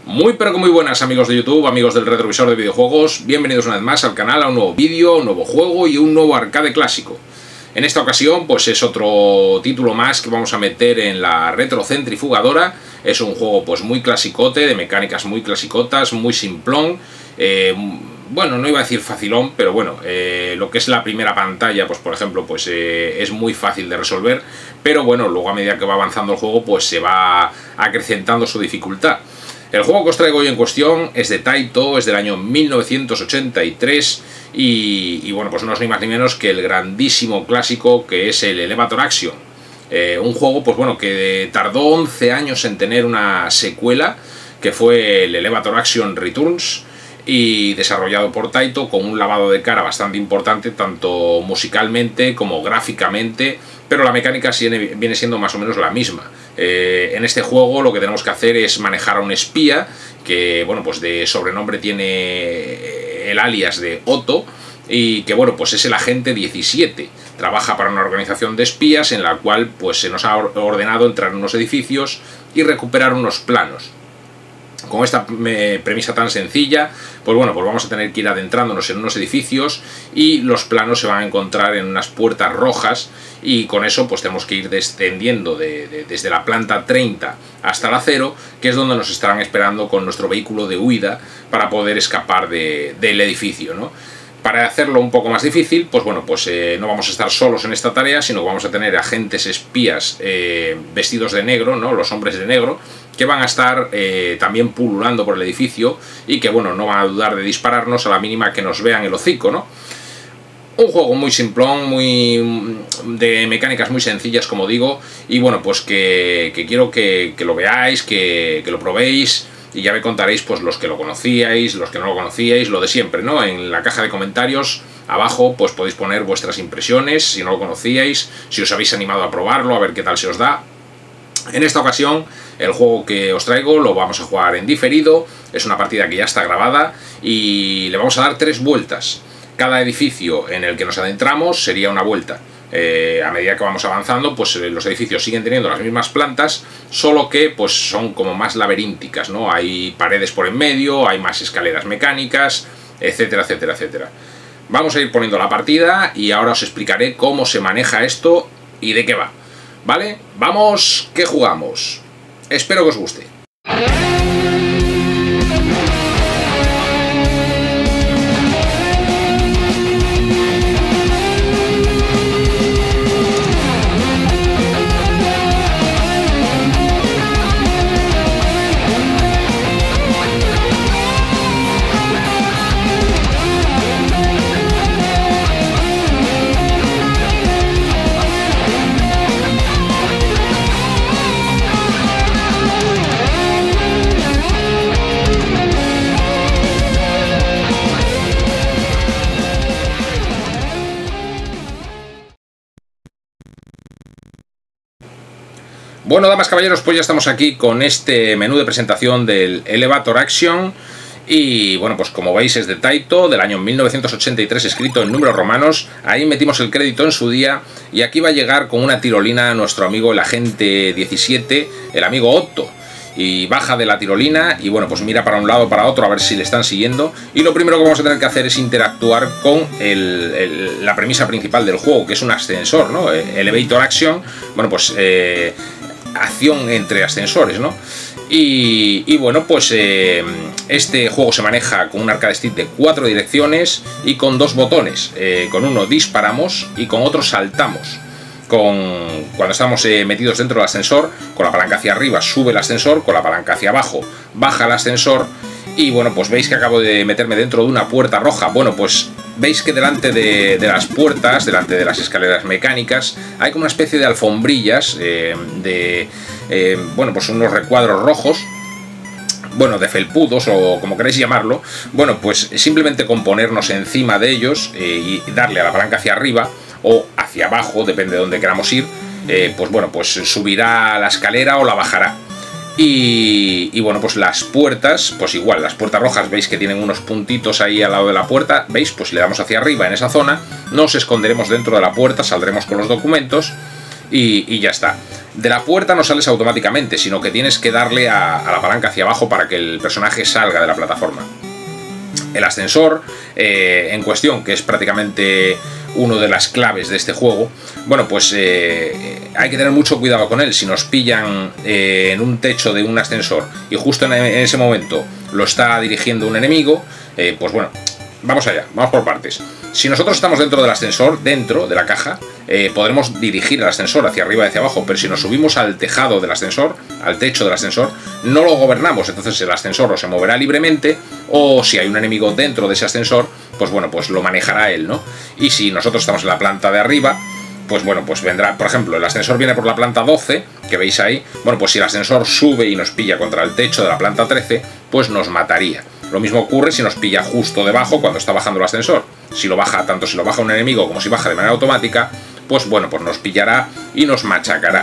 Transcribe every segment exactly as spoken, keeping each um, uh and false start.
Muy pero que muy buenas amigos de YouTube, amigos del retrovisor de videojuegos, bienvenidos una vez más al canal, a un nuevo vídeo, un nuevo juego y un nuevo arcade clásico. En esta ocasión pues es otro título más que vamos a meter en la retrocentrifugadora. Es un juego pues muy clasicote, de mecánicas muy clasicotas, muy simplón. Eh, bueno, no iba a decir facilón, pero bueno, eh, lo que es la primera pantalla, pues por ejemplo, pues eh, es muy fácil de resolver. Pero bueno, luego a medida que va avanzando el juego pues se va acrecentando su dificultad. El juego que os traigo hoy en cuestión es de Taito, es del año mil novecientos ochenta y tres y, y bueno, pues no es ni más ni menos que el grandísimo clásico que es el Elevator Action. Eh, un juego pues bueno que tardó once años en tener una secuela, que fue el Elevator Action Returns, y desarrollado por Taito con un lavado de cara bastante importante, tanto musicalmente como gráficamente, pero la mecánica viene siendo más o menos la misma. Eh, en este juego lo que tenemos que hacer es manejar a un espía que, bueno, pues de sobrenombre tiene el alias de Otto, y que, bueno, pues es el agente diecisiete. Trabaja para una organización de espías en la cual pues se nos ha ordenado entrar en unos edificios y recuperar unos planos. Con esta premisa tan sencilla, pues bueno, pues vamos a tener que ir adentrándonos en unos edificios y los planos se van a encontrar en unas puertas rojas, y con eso pues tenemos que ir descendiendo de, de, desde la planta treinta hasta la cero, que es donde nos estarán esperando con nuestro vehículo de huida para poder escapar de, del edificio, ¿no? Para hacerlo un poco más difícil, pues bueno, pues eh, no vamos a estar solos en esta tarea, sino que vamos a tener agentes espías eh, vestidos de negro, ¿no? Los hombres de negro, que van a estar eh, también pululando por el edificio y que, bueno, no van a dudar de dispararnos a la mínima que nos vean el hocico, ¿no? Un juego muy simplón, muy de mecánicas muy sencillas, como digo, y bueno, pues que, que quiero que, que lo veáis, que, que lo probéis. Y ya me contaréis pues los que lo conocíais, los que no lo conocíais, lo de siempre, ¿no? En la caja de comentarios abajo pues podéis poner vuestras impresiones, si no lo conocíais, si os habéis animado a probarlo, a ver qué tal se os da. En esta ocasión el juego que os traigo lo vamos a jugar en diferido, es una partida que ya está grabada y le vamos a dar tres vueltas. Cada edificio en el que nos adentramos sería una vuelta. Eh, a medida que vamos avanzando, pues eh, los edificios siguen teniendo las mismas plantas, solo que pues son como más laberínticas, ¿no? Hay paredes por en medio, hay más escaleras mecánicas, etcétera, etcétera, etcétera. Vamos a ir poniendo la partida y ahora os explicaré cómo se maneja esto y de qué va, ¿vale? Vamos, que jugamos. Espero que os guste. Bueno, damas, caballeros, pues ya estamos aquí con este menú de presentación del Elevator Action. Y bueno, pues como veis es de Taito, del año mil novecientos ochenta y tres, escrito en números romanos. Ahí metimos el crédito en su día. Y aquí va a llegar con una tirolina nuestro amigo el agente diecisiete, el amigo Otto. Y baja de la tirolina y bueno, pues mira para un lado o para otro a ver si le están siguiendo. Y lo primero que vamos a tener que hacer es interactuar con el, el, la premisa principal del juego, que es un ascensor, ¿no? Elevator Action, bueno, pues eh, acción entre ascensores, ¿no? Y, y bueno, pues eh, este juego se maneja con un arcade stick de cuatro direcciones y con dos botones. Eh, con uno disparamos y con otro saltamos. Con, cuando estamos eh, metidos dentro del ascensor, con la palanca hacia arriba sube el ascensor, con la palanca hacia abajo baja el ascensor. Y bueno, pues veis que acabo de meterme dentro de una puerta roja. Bueno, pues veis que delante de, de las puertas, delante de las escaleras mecánicas, hay como una especie de alfombrillas, eh, de, eh, bueno, pues unos recuadros rojos, bueno, de felpudos o como queréis llamarlo. Bueno, pues simplemente con ponernos encima de ellos eh, y darle a la palanca hacia arriba o hacia abajo, depende de dónde queramos ir, eh, pues bueno, pues subirá la escalera o la bajará. Y, y bueno, pues las puertas, pues igual, las puertas rojas veis que tienen unos puntitos ahí al lado de la puerta, veis, pues si le damos hacia arriba en esa zona, nos esconderemos dentro de la puerta, saldremos con los documentos y, y ya está. De la puerta no sales automáticamente, sino que tienes que darle a, a la palanca hacia abajo para que el personaje salga de la plataforma. El ascensor eh, en cuestión, que es prácticamente una de las claves de este juego, bueno, pues eh, hay que tener mucho cuidado con él. Si nos pillan eh, en un techo de un ascensor y justo en, en ese momento lo está dirigiendo un enemigo, eh, pues bueno, vamos allá, vamos por partes. Si nosotros estamos dentro del ascensor, dentro de la caja, eh, podremos dirigir el ascensor hacia arriba y hacia abajo, pero si nos subimos al tejado del ascensor, al techo del ascensor, no lo gobernamos. Entonces el ascensor o se moverá libremente, o si hay un enemigo dentro de ese ascensor, pues bueno, pues lo manejará él, ¿no? Y si nosotros estamos en la planta de arriba, pues bueno, pues vendrá, por ejemplo, el ascensor viene por la planta doce, que veis ahí, bueno, pues si el ascensor sube y nos pilla contra el techo de la planta trece, pues nos mataría. Lo mismo ocurre si nos pilla justo debajo cuando está bajando el ascensor. Si lo baja, tanto si lo baja un enemigo como si baja de manera automática, pues bueno, pues nos pillará y nos machacará.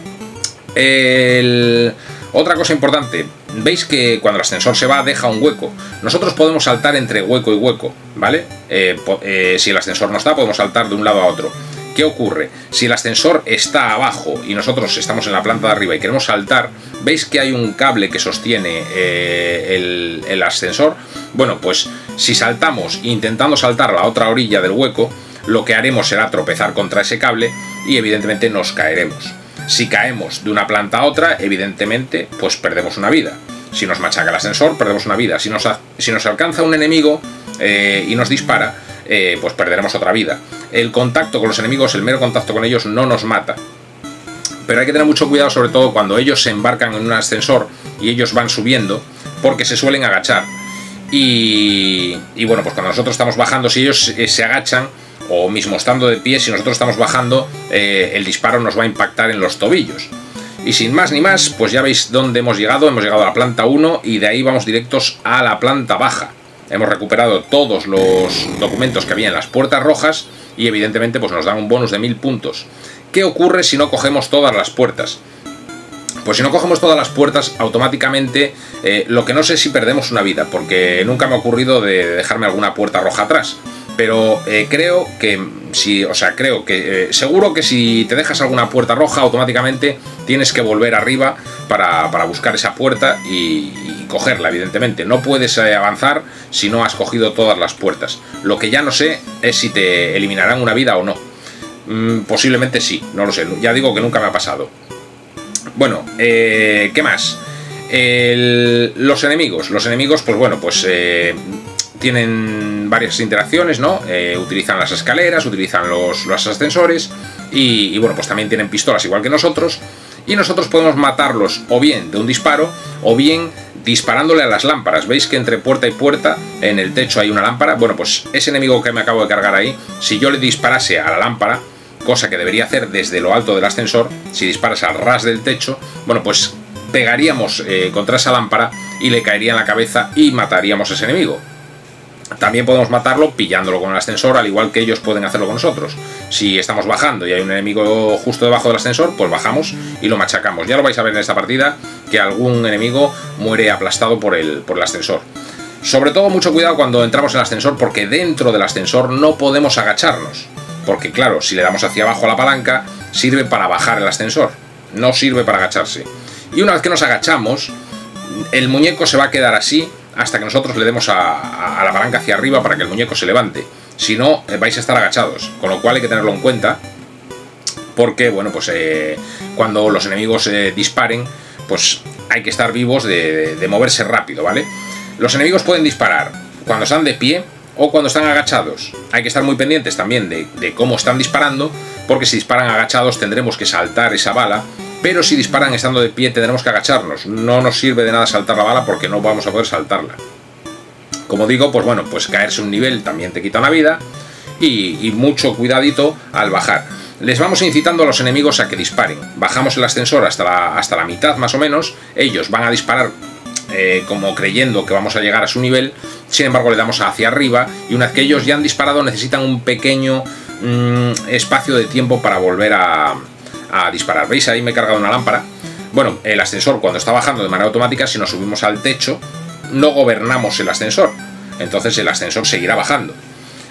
El... Otra cosa importante, veis que cuando el ascensor se va deja un hueco. Nosotros podemos saltar entre hueco y hueco, ¿vale? Eh, eh, si el ascensor no está, podemos saltar de un lado a otro. ¿Qué ocurre? Si el ascensor está abajo y nosotros estamos en la planta de arriba y queremos saltar, ¿veis que hay un cable que sostiene eh, el, el ascensor? Bueno, pues si saltamos intentando saltar a la otra orilla del hueco, lo que haremos será tropezar contra ese cable y evidentemente nos caeremos. Si caemos de una planta a otra, evidentemente, pues perdemos una vida. Si nos machaca el ascensor, perdemos una vida. Si nos, si nos alcanza un enemigo eh, y nos dispara, eh, pues perderemos otra vida. El contacto con los enemigos, el mero contacto con ellos no nos mata. Pero hay que tener mucho cuidado, sobre todo cuando ellos se embarcan en un ascensor y ellos van subiendo, porque se suelen agachar. Y, y bueno, pues cuando nosotros estamos bajando, si ellos eh, se agachan, o mismo estando de pie, si nosotros estamos bajando, eh, el disparo nos va a impactar en los tobillos. Y sin más ni más, pues ya veis dónde hemos llegado. Hemos llegado a la planta uno y de ahí vamos directos a la planta baja. Hemos recuperado todos los documentos que había en las puertas rojas y evidentemente pues nos dan un bonus de mil puntos. ¿Qué ocurre si no cogemos todas las puertas? Pues si no cogemos todas las puertas, automáticamente, eh, lo que no sé si perdemos una vida, porque nunca me ha ocurrido de dejarme alguna puerta roja atrás. Pero eh, creo que, si, o sea, creo que eh, seguro que si te dejas alguna puerta roja, automáticamente tienes que volver arriba para, para buscar esa puerta y, y cogerla, evidentemente. No puedes eh, avanzar si no has cogido todas las puertas. Lo que ya no sé es si te eliminarán una vida o no. Mm, posiblemente sí, no lo sé. Ya digo que nunca me ha pasado. Bueno, eh, ¿qué más? El, los enemigos. Los enemigos, pues bueno, pues... Eh, tienen varias interacciones, ¿no? Eh, utilizan las escaleras, utilizan los, los ascensores y, y bueno, pues también tienen pistolas igual que nosotros y nosotros podemos matarlos o bien de un disparo o bien disparándole a las lámparas. ¿Veis que entre puerta y puerta en el techo hay una lámpara? Bueno, pues ese enemigo que me acabo de cargar ahí, si yo le disparase a la lámpara, cosa que debería hacer desde lo alto del ascensor, si disparas al ras del techo, bueno, pues pegaríamos eh, contra esa lámpara y le caería en la cabeza y mataríamos a ese enemigo. También podemos matarlo pillándolo con el ascensor, al igual que ellos pueden hacerlo con nosotros. Si estamos bajando y hay un enemigo justo debajo del ascensor, pues bajamos y lo machacamos. Ya lo vais a ver en esta partida, que algún enemigo muere aplastado por el, por el ascensor. Sobre todo, mucho cuidado cuando entramos en el ascensor, porque dentro del ascensor no podemos agacharnos. Porque claro, si le damos hacia abajo a la palanca, sirve para bajar el ascensor, no sirve para agacharse. Y una vez que nos agachamos, el muñeco se va a quedar así hasta que nosotros le demos a, a, a la palanca hacia arriba para que el muñeco se levante. Si no, eh, vais a estar agachados, con lo cual hay que tenerlo en cuenta, porque bueno, pues eh, cuando los enemigos eh, disparen, pues hay que estar vivos de, de, de moverse rápido, ¿vale? Los enemigos pueden disparar cuando están de pie o cuando están agachados. Hay que estar muy pendientes también de, de cómo están disparando, porque si disparan agachados tendremos que saltar esa bala, pero si disparan estando de pie tendremos que agacharnos. No nos sirve de nada saltar la bala porque no vamos a poder saltarla. Como digo, pues bueno, pues caerse un nivel también te quita una vida y, y mucho cuidadito al bajar. Les vamos incitando a los enemigos a que disparen. Bajamos el ascensor hasta la, hasta la mitad más o menos, ellos van a disparar eh, como creyendo que vamos a llegar a su nivel, sin embargo le damos hacia arriba y una vez que ellos ya han disparado necesitan un pequeño mmm, espacio de tiempo para volver a... a disparar. ¿Veis? Ahí me he cargado una lámpara. Bueno, el ascensor cuando está bajando de manera automática, si nos subimos al techo, no gobernamos el ascensor. Entonces el ascensor seguirá bajando.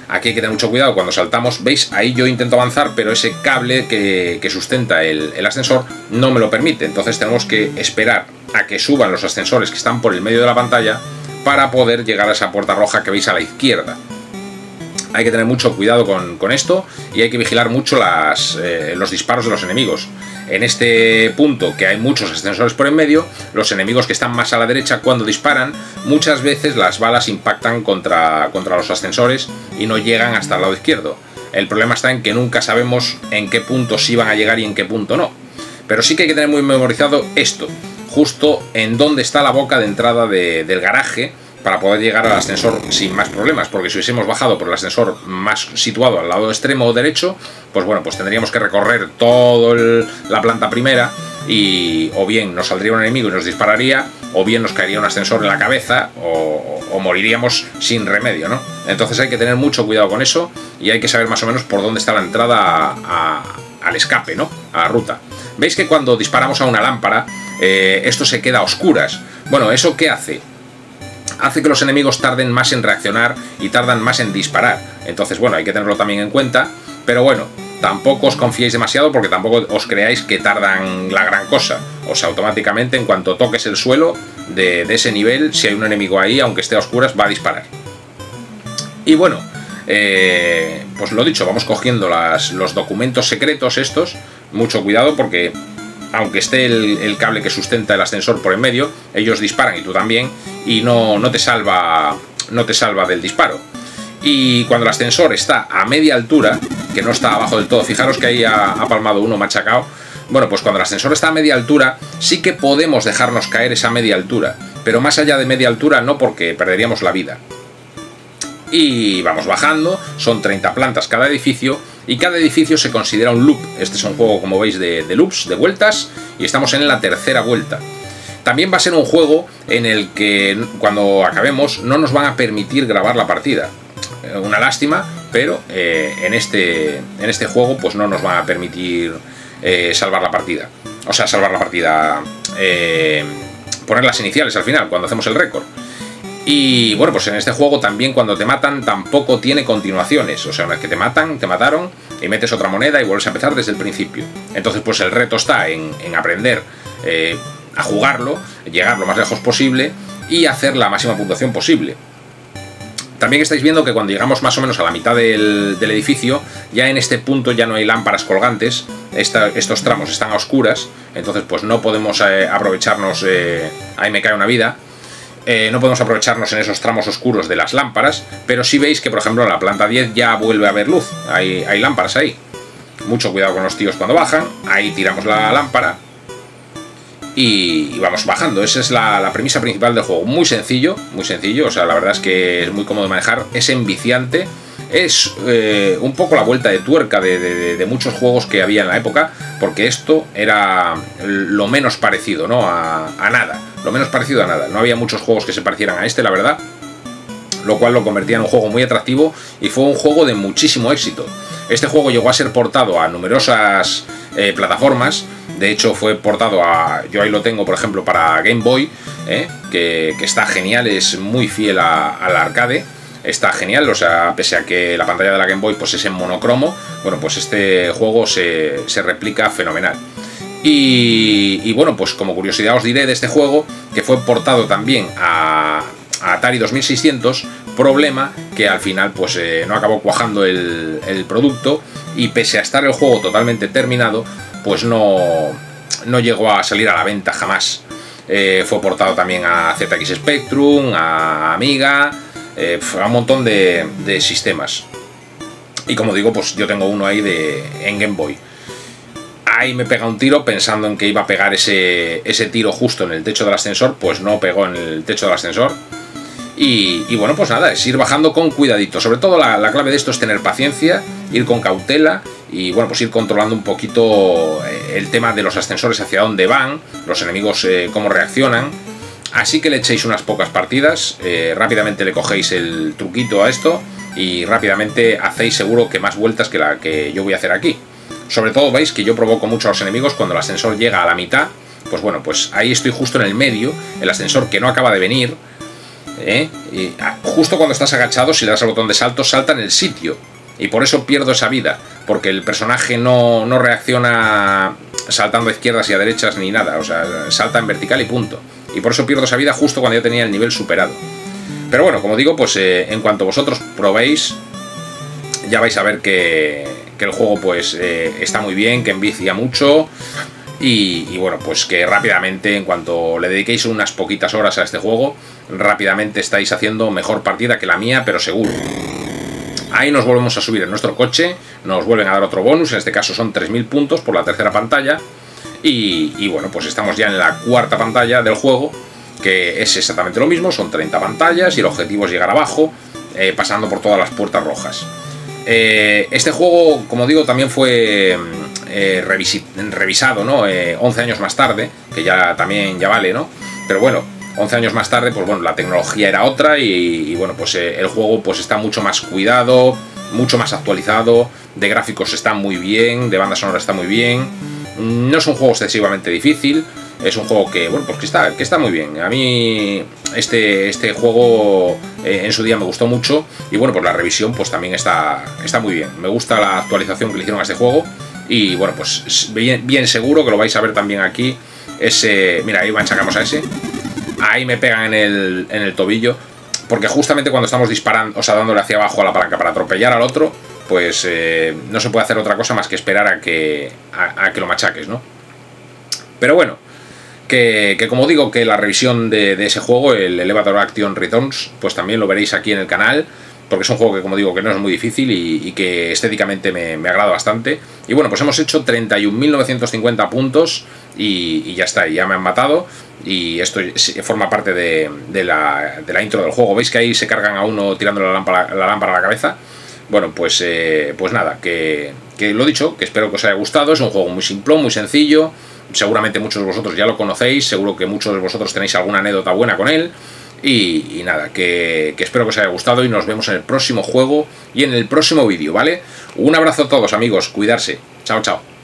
Aquí hay que tener mucho cuidado cuando saltamos. ¿Veis? Ahí yo intento avanzar, pero ese cable que, que sustenta el, el ascensor no me lo permite. Entonces tenemos que esperar a que suban los ascensores que están por el medio de la pantalla para poder llegar a esa puerta roja que veis a la izquierda. Hay que tener mucho cuidado con, con esto y hay que vigilar mucho las, eh, los disparos de los enemigos. En este punto, que hay muchos ascensores por en medio, los enemigos que están más a la derecha, cuando disparan, muchas veces las balas impactan contra, contra los ascensores y no llegan hasta el lado izquierdo. El problema está en que nunca sabemos en qué punto sí van a llegar y en qué punto no. Pero sí que hay que tener muy memorizado esto, justo en dónde está la boca de entrada de, del garaje, para poder llegar al ascensor sin más problemas, porque si hubiésemos bajado por el ascensor más situado al lado extremo derecho, pues bueno, pues tendríamos que recorrer toda la planta primera y o bien nos saldría un enemigo y nos dispararía, o bien nos caería un ascensor en la cabeza, o, o moriríamos sin remedio, ¿no? Entonces hay que tener mucho cuidado con eso y hay que saber más o menos por dónde está la entrada a, a, al escape, ¿no? A la ruta. ¿Veis que cuando disparamos a una lámpara, eh, esto se queda a oscuras? Bueno, ¿eso qué hace? Hace que los enemigos tarden más en reaccionar y tardan más en disparar. Entonces, bueno, hay que tenerlo también en cuenta. Pero bueno, tampoco os confiéis demasiado porque tampoco os creáis que tardan la gran cosa. O sea, automáticamente en cuanto toques el suelo de, de ese nivel, si hay un enemigo ahí, aunque esté a oscuras, va a disparar. Y bueno, eh, pues lo dicho, vamos cogiendo las, los documentos secretos estos. Mucho cuidado porque, aunque esté el, el cable que sustenta el ascensor por en medio, ellos disparan y tú también, y no, no, te salva, no te salva del disparo. Y cuando el ascensor está a media altura, que no está abajo del todo, fijaros que ahí ha, ha palmado uno machacado, bueno, pues cuando el ascensor está a media altura, sí que podemos dejarnos caer esa media altura, pero más allá de media altura no, porque perderíamos la vida. Y vamos bajando, son treinta plantas cada edificio, y cada edificio se considera un loop. Este es un juego, como veis, de, de loops, de vueltas, y estamos en la tercera vuelta. También va a ser un juego en el que cuando acabemos no nos van a permitir grabar la partida. Una lástima, pero eh, en, este, en este juego pues no nos van a permitir eh, salvar la partida. O sea, salvar la partida, eh, poner las iniciales al final, cuando hacemos el récord. Y bueno, pues en este juego también cuando te matan tampoco tiene continuaciones. O sea, una vez que te matan, te mataron y metes otra moneda y vuelves a empezar desde el principio. Entonces pues el reto está en, en aprender eh, a jugarlo, llegar lo más lejos posible y hacer la máxima puntuación posible. También estáis viendo que cuando llegamos más o menos a la mitad del, del edificio, ya en este punto ya no hay lámparas colgantes. Esta, estos tramos están a oscuras, entonces pues no podemos eh, aprovecharnos, eh, ahí me cae una vida. Eh, no podemos aprovecharnos en esos tramos oscuros de las lámparas, pero sí veis que por ejemplo en la planta diez ya vuelve a haber luz, hay, hay lámparas ahí. Mucho cuidado con los tíos cuando bajan, ahí tiramos la lámpara y, y vamos bajando. Esa es la, la premisa principal del juego, muy sencillo, muy sencillo, o sea, la verdad es que es muy cómodo de manejar, es enviciante, es eh, un poco la vuelta de tuerca de, de, de muchos juegos que había en la época, porque esto era lo menos parecido, ¿no? a, a nada. Lo menos parecido a nada. No había muchos juegos que se parecieran a este, la verdad, lo cual lo convertía en un juego muy atractivo y fue un juego de muchísimo éxito. Este juego llegó a ser portado a numerosas eh, plataformas. De hecho fue portado a... yo ahí lo tengo, por ejemplo, para Game Boy, eh, que, que está genial, es muy fiel al arcade. Está genial, o sea, pese a que la pantalla de la Game Boy pues es en monocromo, bueno, pues este juego se, se replica fenomenal. Y, y bueno, pues como curiosidad os diré de este juego que fue portado también a, a Atari dos mil seiscientos, problema que al final pues eh, no acabó cuajando el, el producto y pese a estar el juego totalmente terminado, pues no, no llegó a salir a la venta jamás. Eh, fue portado también a Z X Spectrum, a Amiga, eh, a un montón de, de sistemas. Y como digo, pues yo tengo uno ahí de, en Game Boy. Ahí me pega un tiro pensando en que iba a pegar ese, ese tiro justo en el techo del ascensor, pues no pegó en el techo del ascensor. Y, y bueno, pues nada, es ir bajando con cuidadito. Sobre todo la, la clave de esto es tener paciencia, ir con cautela y bueno, pues ir controlando un poquito el tema de los ascensores, hacia dónde van, los enemigos eh, cómo reaccionan. Así que le echéis unas pocas partidas, eh, rápidamente le cogéis el truquito a esto y rápidamente hacéis seguro que más vueltas que la que yo voy a hacer aquí. Sobre todo veis que yo provoco mucho a los enemigos cuando el ascensor llega a la mitad. Pues bueno, pues ahí estoy justo en el medio, el ascensor que no acaba de venir. ¿eh? Y justo cuando estás agachado, si le das al botón de salto, salta en el sitio. Y por eso pierdo esa vida, porque el personaje no, no reacciona saltando a izquierdas y a derechas ni nada, o sea, salta en vertical y punto. Y por eso pierdo esa vida justo cuando ya tenía el nivel superado. Pero bueno, como digo, pues eh, en cuanto vosotros probéis, ya vais a ver que, que el juego pues eh, está muy bien, que envicia mucho. Y, y bueno, pues que rápidamente, en cuanto le dediquéis unas poquitas horas a este juego, rápidamente estáis haciendo mejor partida que la mía, pero seguro. Ahí nos volvemos a subir en nuestro coche, nos vuelven a dar otro bonus, en este caso son tres mil puntos por la tercera pantalla. Y, y bueno, pues estamos ya en la cuarta pantalla del juego, que es exactamente lo mismo, son treinta pantallas y el objetivo es llegar abajo, eh, pasando por todas las puertas rojas. Eh, este juego, como digo, también fue eh, revisado, ¿no? Eh, once años más tarde, que ya también ya vale, ¿no? Pero bueno, once años más tarde, pues bueno, la tecnología era otra y, y bueno, pues eh, el juego pues está mucho más cuidado, mucho más actualizado, de gráficos está muy bien, de banda sonora está muy bien. No es un juego excesivamente difícil, es un juego que, bueno, pues que está, que está muy bien. A mí este, este juego eh, en su día me gustó mucho y bueno, pues la revisión pues también está, está muy bien. Me gusta la actualización que le hicieron a este juego y bueno, pues bien, bien seguro que lo vais a ver también aquí. Ese, mira, ahí machacamos a ese. Ahí me pegan en el, en el tobillo, porque justamente cuando estamos disparando, o sea, dándole hacia abajo a la palanca para atropellar al otro, pues eh, no se puede hacer otra cosa más que esperar a que, a, a que lo machaques, ¿no? Pero bueno, que, que como digo, que la revisión de, de ese juego, el Elevator Action Returns, pues también lo veréis aquí en el canal, porque es un juego que, como digo, que no es muy difícil y, y que estéticamente me, me agrada bastante. Y bueno, pues hemos hecho treinta y un mil novecientos cincuenta puntos y, y ya está, y ya me han matado. Y esto forma parte de, de, la, de la intro del juego. ¿Veis que ahí se cargan a uno tirándole la lámpara, la lámpara a la cabeza? Bueno, pues, eh, pues nada, que, que lo dicho, que espero que os haya gustado. Es un juego muy simplón, muy sencillo. Seguramente muchos de vosotros ya lo conocéis, seguro que muchos de vosotros tenéis alguna anécdota buena con él. Y, y nada, que, que espero que os haya gustado y nos vemos en el próximo juego y en el próximo vídeo, ¿vale? Un abrazo a todos, amigos, cuidarse. Chao, chao.